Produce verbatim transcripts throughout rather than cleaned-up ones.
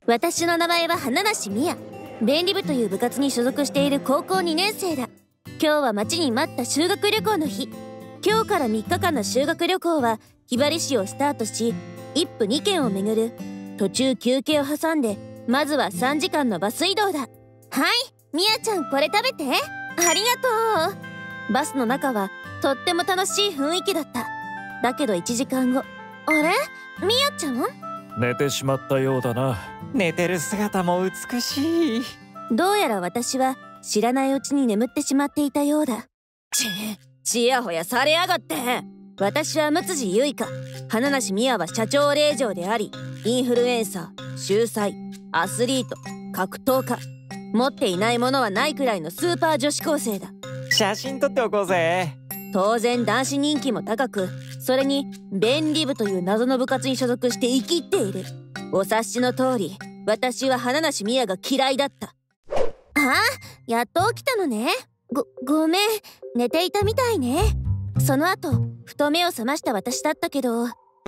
私の名前は花梨美也。弁理部という部活に所属している高校にねん生だ。今日は待ちに待った修学旅行の日。今日からみっかかんの修学旅行はひばり市をスタートし、一府にけんを巡る。途中休憩を挟んで、まずはさんじかんのバス移動だ。はい、みやちゃんこれ食べて。ありがとう。バスの中はとっても楽しい雰囲気だった。だけどいちじかんご、あれみやちゃん？ 寝てしまったようだな。 寝てる姿も美しい。 どうやら私は知らないうちに眠ってしまっていたようだ。ち、ちやほやされやがって。私は六辻結花。花梨美也は社長令嬢であり、インフルエンサー、秀才、アスリート、格闘家。持っていないものはないくらいのスーパー女子高生だ。 写真撮っておこうぜ。 当然男子人気も高く、それに弁理部という謎の部活に所属して生きっている。お察しの通り、私は花梨美也が嫌いだった。ああ、やっと起きたのね。ご、ごめん、寝ていたみたいね。その後、ふと目を覚ました私だったけど、う、ト、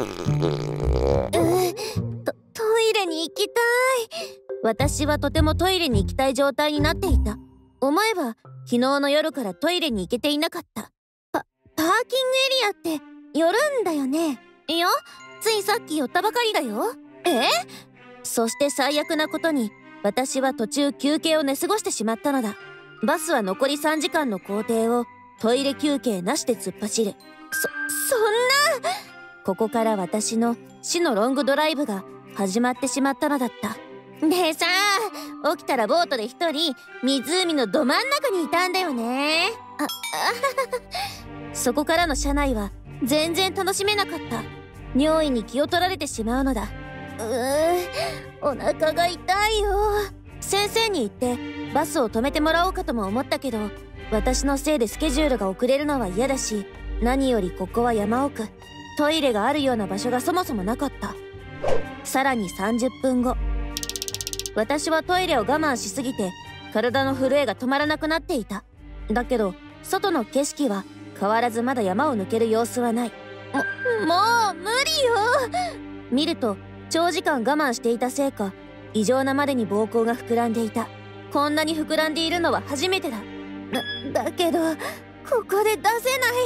トイレに行きたい。私はとてもトイレに行きたい状態になっていた。思えば、昨日の夜からトイレに行けていなかった。パ、パーキングエリアって寄るんだよね。いや、ついさっき寄ったばかりだよ。え？そして最悪なことに、私は途中休憩を寝過ごしてしまったのだ。バスは残りさんじかんの行程をトイレ休憩なしで突っ走る。そ、そんな…ここから私の死のロングドライブが始まってしまったのだった。でさ、起きたらボートで一人湖のど真ん中にいたんだよね。あ、あそこからの車内は全然楽しめなかった。尿意に気を取られてしまうのだ。うー、お腹が痛いよ。先生に言ってバスを止めてもらおうかとも思ったけど、私のせいでスケジュールが遅れるのは嫌だし、何よりここは山奥、トイレがあるような場所がそもそもなかった。さらにさんじゅっぷんご、私はトイレを我慢しすぎて体の震えが止まらなくなっていた。だけど外の景色は変わらずまだ山を抜ける様子はない。も、もう無理よ。見ると長時間我慢していたせいか、異常なまでに膀胱が膨らんでいた。こんなに膨らんでいるのは初めてだ。だ、だけどここで出せない。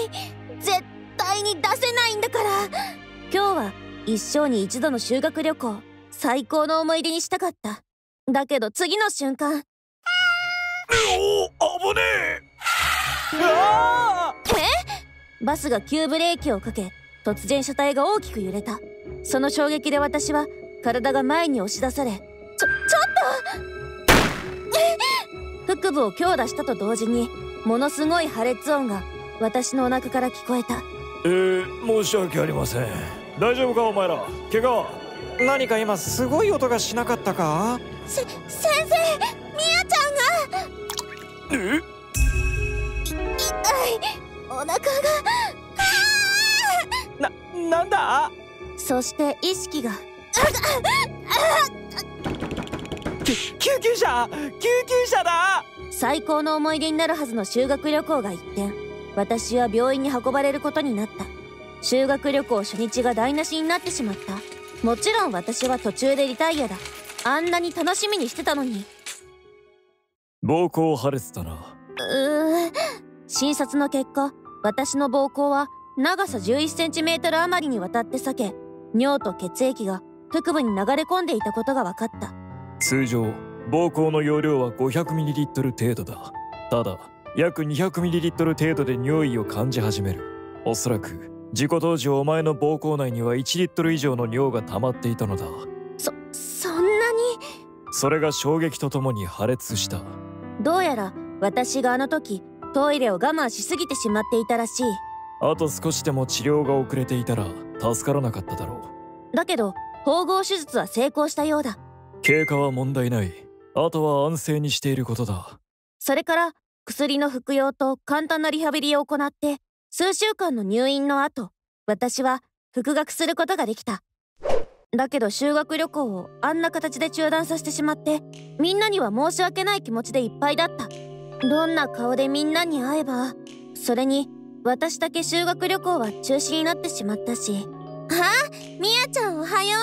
絶対に出せないんだから。今日は一生に一度の修学旅行、最高の思い出にしたかった。だけど次の瞬間、 おお、危ねえ。 うわえ？バスが急ブレーキをかけ、突然車体が大きく揺れた。その衝撃で私は体が前に押し出され、ちょ、ちょっと腹部を強打したと同時に、ものすごい破裂音が私のお腹から聞こえた。 えー、申し訳ありません。大丈夫かお前ら、怪我？ 何か今すごい音がしなかったか？ せ、先生、みやちゃんが… え？ 痛い、お腹が… な、なんだ？ そして意識が… き、救急車！救急車だ！ 最高の思い出になるはずの修学旅行が一転、私は病院に運ばれることになった。修学旅行初日が台無しになってしまった。もちろん私は途中でリタイアだ。あんなに楽しみにしてたのに。 膀胱破裂だな。 うー、診察の結果、私の膀胱は長さじゅういっセンチメートル余りにわたって裂け、尿と血液が腹部に流れ込んでいたことが分かった。 通常膀胱の容量は ごひゃくミリリットル 程度だ。ただ約 にひゃくミリリットル 程度で尿意を感じ始める。おそらく事故当時お前の膀胱内にはいちリットル以上の尿が溜まっていたのだ。 そ、そんなに… それが衝撃とともに破裂した。 どうやら私があの時トイレを我慢しすぎてしまっていたらしい。 あと少しでも治療が遅れていたら助からなかっただろう。だけど縫合手術は成功したようだ。 経過は問題ない。あとは安静にしていることだ。 それから薬の服用と簡単なリハビリを行って数週間の入院の後、私は復学することができた。だけど修学旅行をあんな形で中断させてしまって、みんなには申し訳ない気持ちでいっぱいだった。どんな顔でみんなに会えば…それに私だけ修学旅行は中止になってしまったし。あ、みやちゃんおはよう。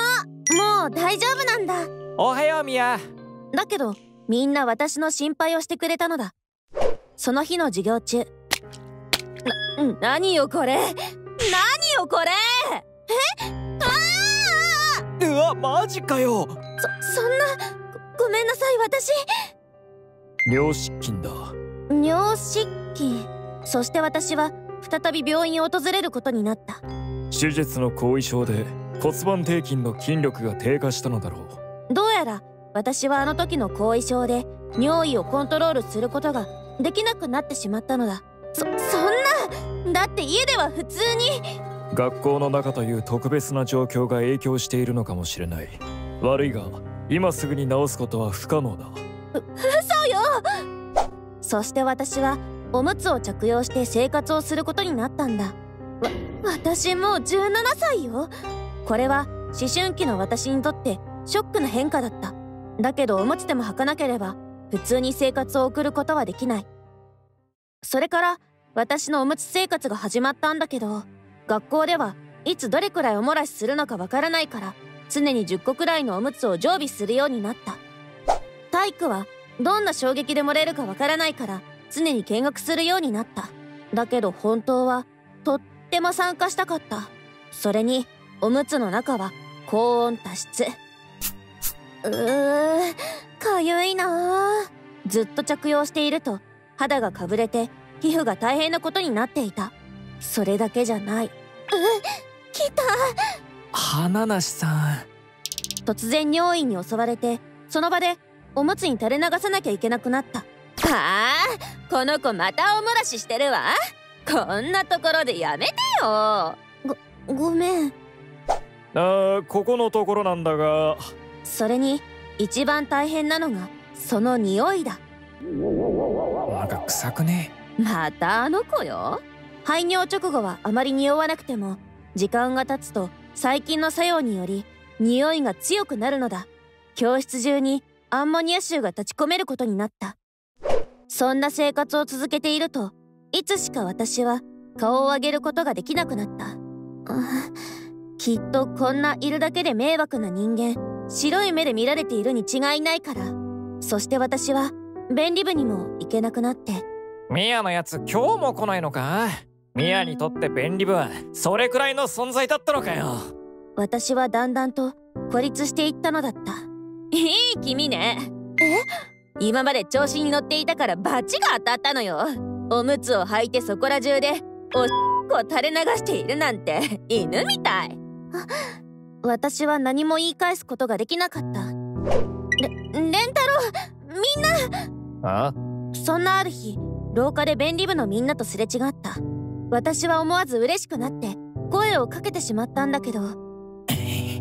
もう大丈夫なんだ。 おはようミヤ。 だけどみんな私の心配をしてくれたのだ。その日の授業中、な、何よこれ、何よこれ、え、あうわ、マジかよ。 そ、そんな、ご、ごめんなさい。私尿失禁だ。 尿失禁。そして私は再び病院を訪れることになった。 手術の後遺症で骨盤底筋の筋力が低下したのだろう。どうやら私はあの時の後遺症で尿意をコントロールすることができなくなってしまったのだ。そ、そんな、だって家では普通に。 学校の中という特別な状況が影響しているのかもしれない。悪いが今すぐに治すことは不可能だ。 う、嘘よ。そして私はおむつを着用して生活をすることになったんだ。わ、私もうじゅうななさいよ。これは思春期の私にとってショックな変化だった。だけどおむつでも履かなければ普通に生活を送ることはできない。それから私のおむつ生活が始まったんだけど、学校ではいつどれくらいおもらしするのかわからないから常にじゅっこくらいのおむつを常備するようになった。体育はどんな衝撃で漏れるかわからないから常に見学するようになった。だけど本当はとっても参加したかった。それにおむつの中は高温多湿。うー、かゆいなあ。ずっと着用していると肌がかぶれて皮膚が大変なことになっていた。それだけじゃない。う、来た。 花梨さん。 突然尿意に襲われてその場でおむつに垂れ流さなきゃいけなくなった。はあ、この子またお漏らししてるわ。こんなところでやめてよ。ご、ごめん。 あー、ここのところなんだが。 それに一番大変なのがその匂いだ。 なんか臭くね？ またあの子よ。排尿直後はあまり匂わなくても時間が経つと細菌の作用により匂いが強くなるのだ。教室中にアンモニア臭が立ち込めることになった。そんな生活を続けているといつしか私は顔を上げることができなくなった。きっとこんないるだけで迷惑な人間、白い目で見られているに違いないから。そして私は便利部にも行けなくなって。 ミヤのやつ今日も来ないのか？ミヤにとって便利部はそれくらいの存在だったのかよ。 私はだんだんと孤立していったのだった。いい君ね。え？今まで調子に乗っていたからバチが当たったのよ。おむつを履いてそこら中でおしっこを垂れ流しているなんて犬みたい。私は何も言い返すことができなかった。れ、レンタロウ、みんな。 あ？ そんなある日、廊下で便利部のみんなとすれ違った。私は思わず嬉しくなって声をかけてしまったんだけど。え？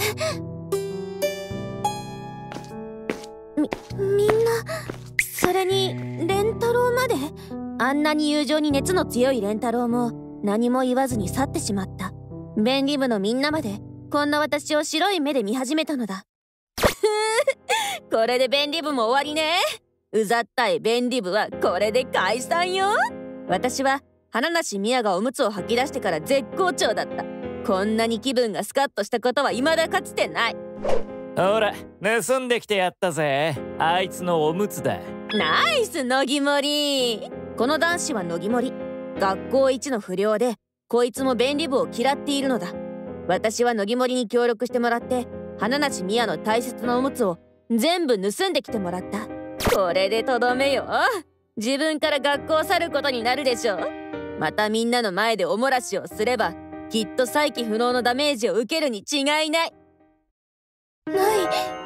み、みんな、それにレンタロウまで。あんなに友情に熱の強いレンタロウも何も言わずに去ってしまった。便利部のみんなまでこんな私を白い目で見始めたのだ。これで便利部も終わりね。うざったい便利部はこれで解散よ。私は花梨美也がおむつを吐き出してから絶好調だった。こんなに気分がスカッとしたことは未だかつてない。 ほら、盗んできてやったぜ。あいつのおむつだ。 ナイス乃木森。この男子は乃木森。学校一の不良でこいつも便利部を嫌っているのだ。私は乃木森に協力してもらって花梨美也の大切なおむつを全部盗んできてもらった。これでとどめよ。自分から学校を去ることになるでしょう。またみんなの前でおもらしをすればきっと再起不能のダメージを受けるに違いない。ない、おむつがない。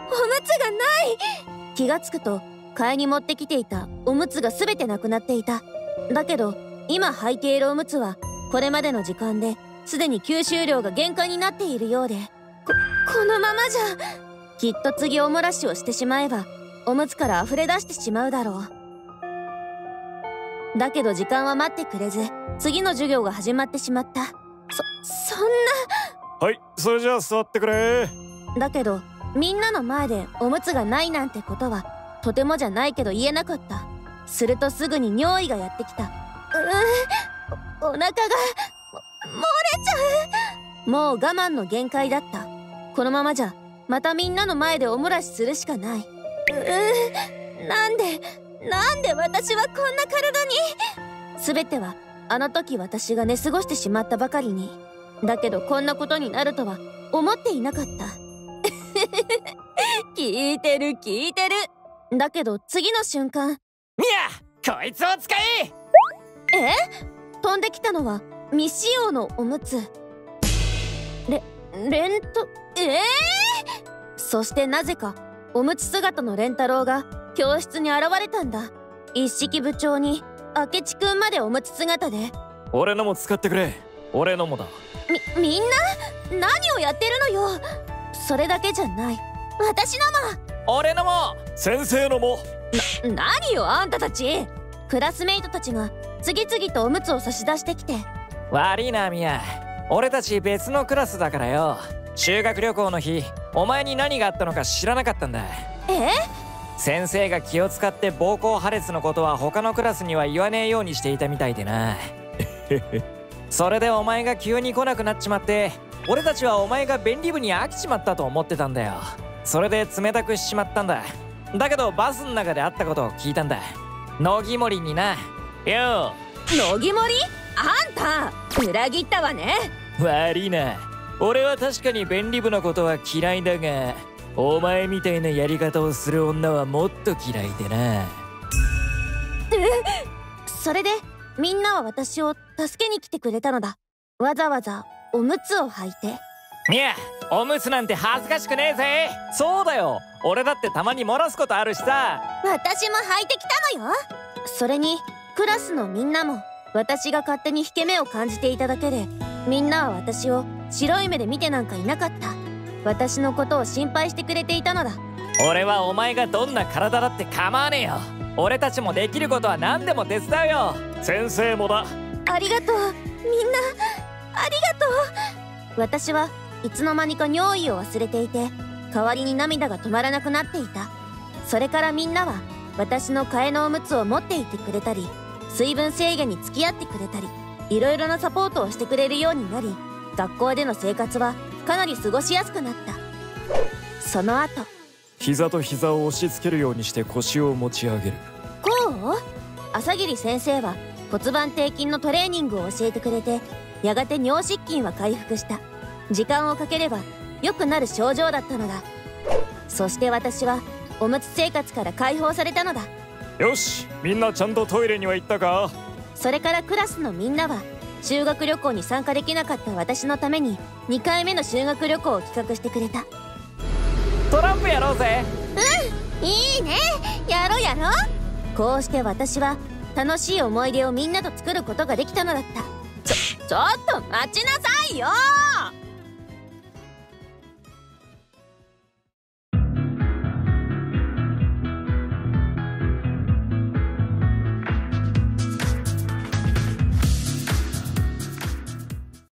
気がつくと買いに持ってきていたおむつが全てなくなっていた。だけど今履いているおむつはこれまでの時間ですでに吸収量が限界になっているようで、こ、このままじゃきっと次おもらしをしてしまえばおむつから溢れ出してしまうだろう。だけど時間は待ってくれず次の授業が始まってしまった。そ、そんな。 はい、それじゃあ座ってくれ。 だけどみんなの前でおむつがないなんてことはとてもじゃないけど言えなかった。するとすぐに尿意がやってきた。うー、お、お腹がも漏れちゃう。もう我慢の限界だった。このままじゃまたみんなの前でおもらしするしかない。ううなんでなんで私はこんな体に。全てはあの時私が寝過ごしてしまったばかりに。だけどこんなことになるとは思っていなかった。聞いてる聞いてる。だけど次の瞬間、 ミヤ、こいつを使え。 え？飛んできたのは未使用のおむつ。レレントえー、そしてなぜかおむつ姿のレンタロウが教室に現れたんだ。一式部長に明智くんまでおむつ姿で。 俺のも使ってくれ。俺のもだ。 みみんな何をやってるのよ。それだけじゃない、私のも。 俺のも。 先生のも。 な何よあんたたち。クラスメイトたちが次々とおむつを差し出してきて。 悪いなミヤ、俺たち別のクラスだからよ。修学旅行の日、お前に何があったのか知らなかったんだ。 え？ 先生が気を使って暴行破裂のことは他のクラスには言わねえようにしていたみたいでな。それでお前が急に来なくなっちまって、俺たちはお前が便利部に飽きちまったと思ってたんだよ。それで冷たくしちまったんだ。だけどバスの中で会ったことを聞いたんだ。乃木森にな。よ乃木森？あんた裏切ったわね。 悪いな。俺は確かに便利部のことは嫌いだが、お前みたいなやり方をする女はもっと嫌いでな。 それでみんなは私を助けに来てくれたのだ。わざわざおむつを履いて。 いや、おむつなんて恥ずかしくねえぜ。そうだよ、俺だってたまに漏らすことあるしさ。 私も履いてきたのよ。それにクラスのみんなも私が勝手に引け目を感じていただけで、みんなは私を白い目で見てなんかいなかった。私のことを心配してくれていたのだ。 俺はお前がどんな体だって構わねえよ。俺たちもできることは何でも手伝うよ。 先生もだ。 ありがとうみんな、ありがとう。私はいつの間にか尿意を忘れていて、代わりに涙が止まらなくなっていた。それからみんなは私の替えのおむつを持っていてくれたり、水分制限に付き合ってくれたり、いろいろなサポートをしてくれるようになり、学校での生活はかなり過ごしやすくなった。その後、 膝と膝を押し付けるようにして腰を持ち上げる。 こう？朝霧先生は骨盤底筋のトレーニングを教えてくれて、やがて尿失禁は回復した。時間をかければ良くなる症状だったのだ。そして私はおむつ生活から解放されたのだ。 よし、みんなちゃんとトイレには行ったか？ それからクラスのみんなは修学旅行に参加できなかった私のためににかいめの修学旅行を企画してくれた。 トランプやろうぜ。 うん、いいね、やろうやろう。こうして私は楽しい思い出をみんなと作ることができたのだった。ちょちょっと待ちなさいよ。